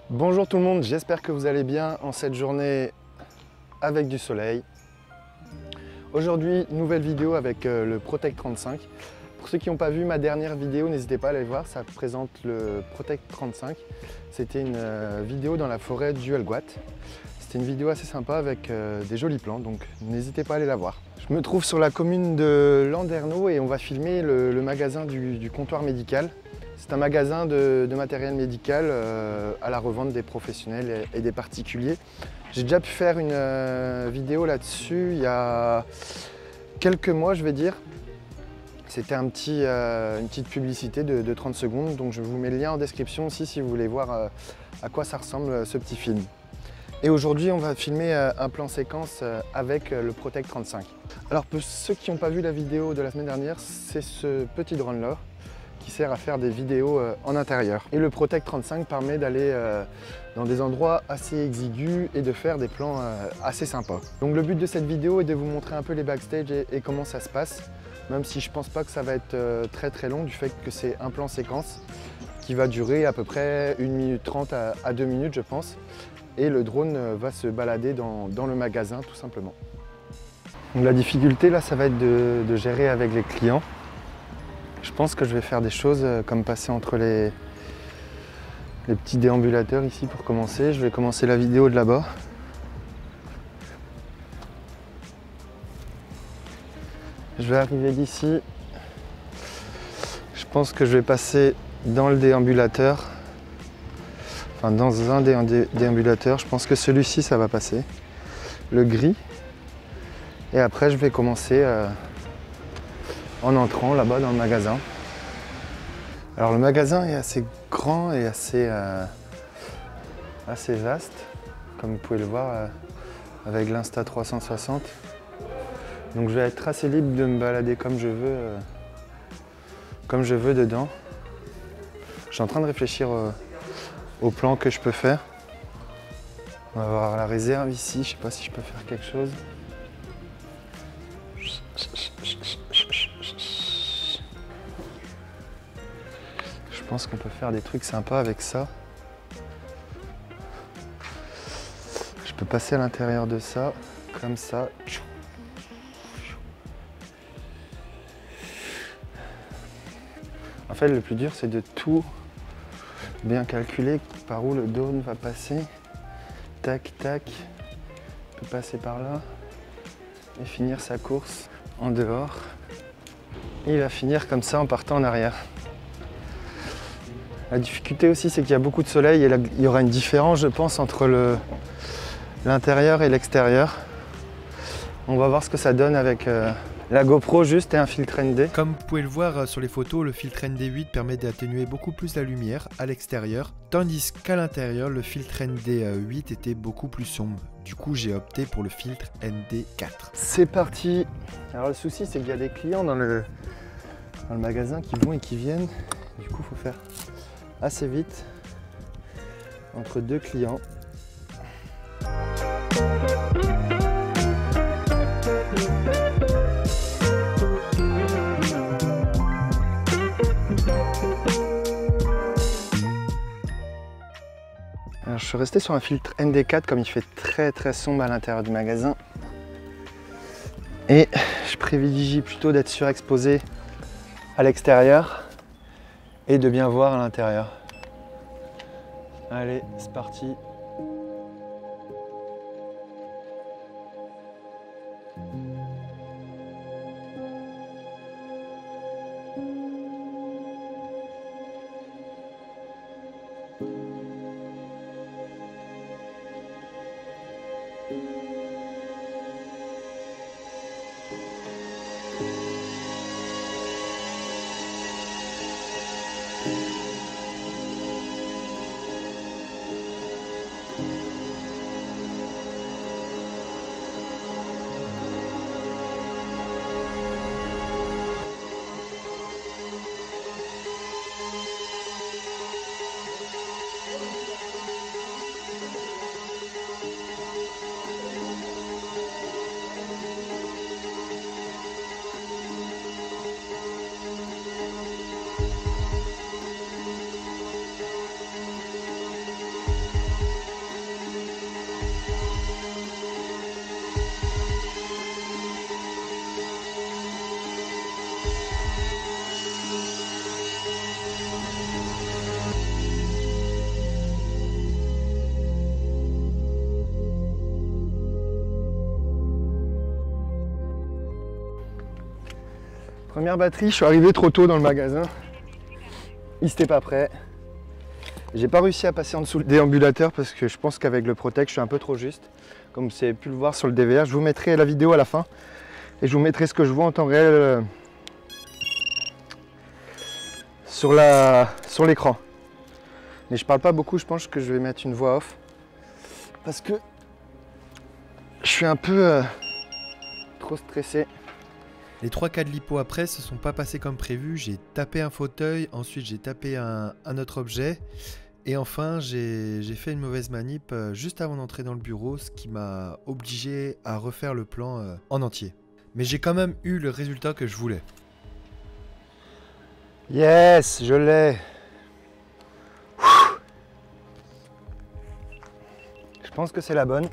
Bonjour tout le monde, j'espère que vous allez bien en cette journée avec du soleil. Aujourd'hui, nouvelle vidéo avec le Protect 35. Pour ceux qui n'ont pas vu ma dernière vidéo, n'hésitez pas à aller voir, ça présente le Protect 35. C'était une vidéo dans la forêt du Helgoat. C'était une vidéo assez sympa avec des jolis plans, donc n'hésitez pas à aller la voir. Je me trouve sur la commune de Landerneau et on va filmer le magasin du comptoir médical. C'est un magasin de matériel médical à la revente des professionnels et des particuliers. J'ai déjà pu faire une vidéo là-dessus il y a quelques mois, je vais dire. C'était une petite publicité de 30 secondes, donc je vous mets le lien en description aussi si vous voulez voir à quoi ça ressemble ce petit film. Et aujourd'hui, on va filmer un plan séquence avec le Protect 35. Alors pour ceux qui n'ont pas vu la vidéo de la semaine dernière, c'est ce petit drone-là qui sert à faire des vidéos en intérieur. Et le Protect 35 permet d'aller dans des endroits assez exigus et de faire des plans assez sympas. Donc le but de cette vidéo est de vous montrer un peu les backstage et comment ça se passe, même si je pense pas que ça va être très long du fait que c'est un plan séquence qui va durer à peu près 1 minute 30 à 2 minutes je pense. Et le drone va se balader dans le magasin tout simplement. Donc la difficulté là, ça va être de gérer avec les clients. Je pense que je vais faire des choses comme passer entre les petits déambulateurs ici pour commencer. Je vais commencer la vidéo de là-bas. Je vais arriver d'ici. Je pense que je vais passer dans le déambulateur. Enfin dans un des déambulateurs. Je pense que celui-ci ça va passer. Le gris. Et après je vais commencer en entrant là-bas dans le magasin. Alors le magasin est assez grand et assez vaste, comme vous pouvez le voir avec l'Insta360. Donc je vais être assez libre de me balader comme je veux dedans. Je suis en train de réfléchir au plan que je peux faire. On va voir la réserve ici, je sais pas si je peux faire quelque chose. Je pense qu'on peut faire des trucs sympas avec ça. Je peux passer à l'intérieur de ça, comme ça. En fait, le plus dur, c'est de tout bien calculer par où le drone va passer. Tac, tac. Il peut passer par là et finir sa course en dehors. Et il va finir comme ça en partant en arrière. La difficulté aussi, c'est qu'il y a beaucoup de soleil et il y aura une différence, je pense, entre l'intérieur et l'extérieur. On va voir ce que ça donne avec la GoPro juste et un filtre ND. Comme vous pouvez le voir sur les photos, le filtre ND8 permet d'atténuer beaucoup plus la lumière à l'extérieur, tandis qu'à l'intérieur, le filtre ND8 était beaucoup plus sombre. Du coup, j'ai opté pour le filtre ND4. C'est parti. Alors le souci, c'est qu'il y a des clients dans le magasin qui vont et qui viennent. Du coup, il faut faire assez vite entre deux clients. Alors, je suis resté sur un filtre ND4 comme il fait très sombre à l'intérieur du magasin. Et je privilégie plutôt d'être surexposé à l'extérieur et de bien voir à l'intérieur. Allez, c'est parti. Première batterie, je suis arrivé trop tôt dans le magasin. Il n'était pas prêt. J'ai pas réussi à passer en dessous le déambulateur parce que je pense qu'avec le Protect, je suis un peu trop juste. Comme vous avez pu le voir sur le DVR, je vous mettrai la vidéo à la fin. Et je vous mettrai ce que je vois en temps réel sur l'écran. Mais je parle pas beaucoup, je pense que je vais mettre une voix off. Parce que je suis un peu trop stressé. Les 3 cas de lipo après se sont pas passés comme prévu. J'ai tapé un fauteuil, ensuite j'ai tapé un autre objet. Et enfin, j'ai fait une mauvaise manip juste avant d'entrer dans le bureau, ce qui m'a obligé à refaire le plan en entier. Mais j'ai quand même eu le résultat que je voulais. Yes, je l'ai. Je pense que c'est la bonne.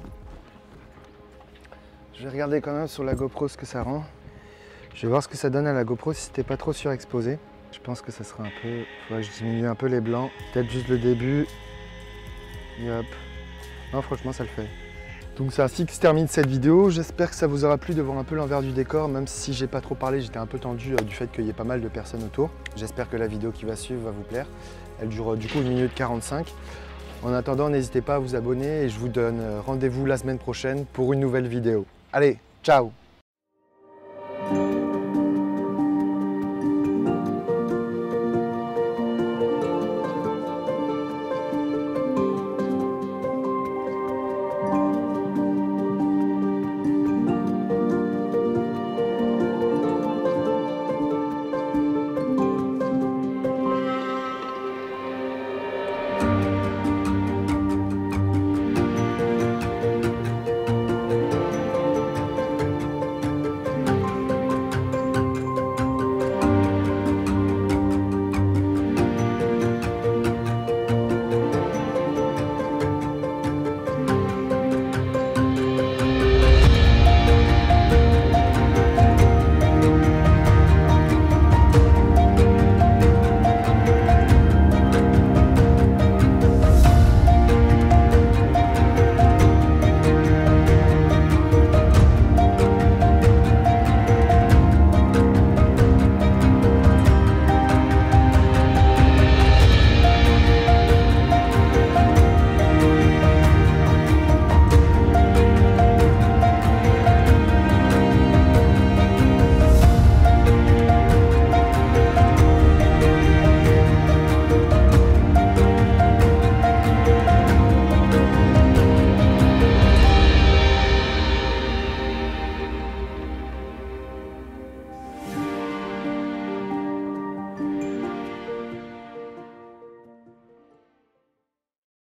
Je vais regarder quand même sur la GoPro ce que ça rend. Je vais voir ce que ça donne à la GoPro si c'était pas trop surexposé. Je pense que ça sera un peu... Faudrait que je diminue un peu les blancs. Peut-être juste le début. Et hop. Non, franchement, ça le fait. Donc c'est ainsi que se termine cette vidéo. J'espère que ça vous aura plu de voir un peu l'envers du décor. Même si j'ai pas trop parlé, j'étais un peu tendu du fait qu'il y ait pas mal de personnes autour. J'espère que la vidéo qui va suivre va vous plaire. Elle dure du coup 1 minute 45. En attendant, n'hésitez pas à vous abonner et je vous donne rendez-vous la semaine prochaine pour une nouvelle vidéo. Allez, ciao!